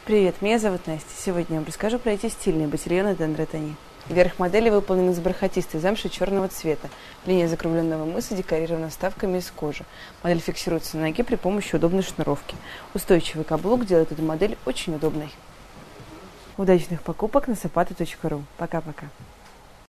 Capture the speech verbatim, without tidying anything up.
Привет, меня зовут Настя. Сегодня я вам расскажу про эти стильные ботильоны Дендра-Тони. Верх модели выполнен из бархатистой замши черного цвета. Линия закругленного мыса декорирована вставками из кожи. Модель фиксируется на ноге при помощи удобной шнуровки. Устойчивый каблук делает эту модель очень удобной. Удачных покупок на сапаты точка ру. Пока-пока.